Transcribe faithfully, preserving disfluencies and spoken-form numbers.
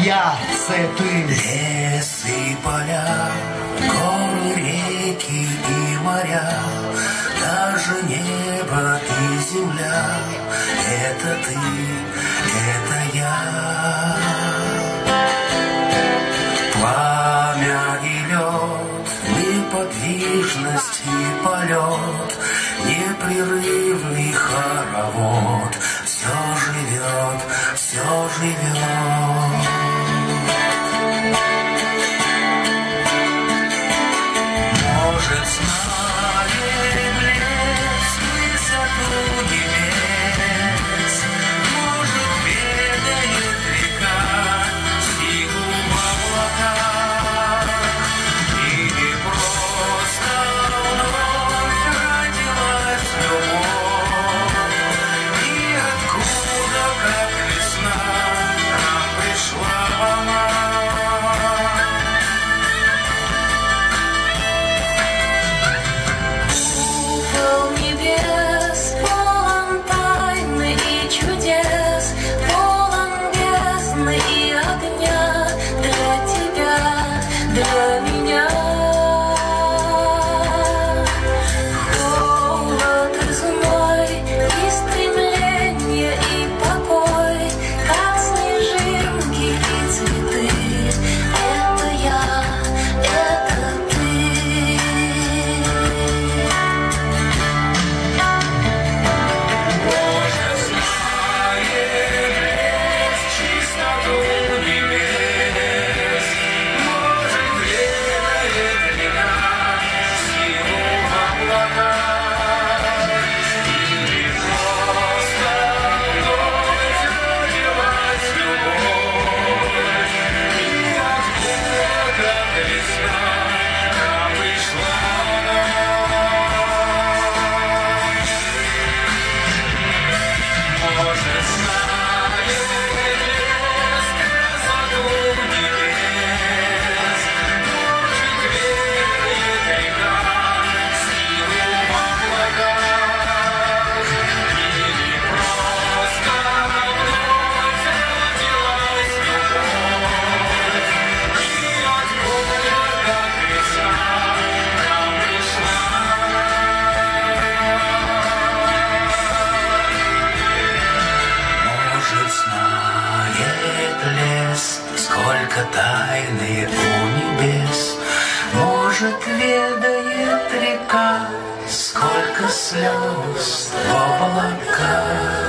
я, це ти. Лес и поля, горы, реки и моря, даже небо и земля. Это ты, это я. Пламя и лед, неподвижность и полет, непрерывный хоровод. Все живет, все живет. Может, знает лес высоту небес, может, ведает река силу в облаках, или просто вновь родилась любовь, и откуда, как весна, нам пришла она. Для меня холод и зной, и стремление, и покой, как снежинки и цветы. Это я, это ты. Может, знает лес чистоту небес, сколько тайны у небес, может, ведает река, сколько слез в облаках.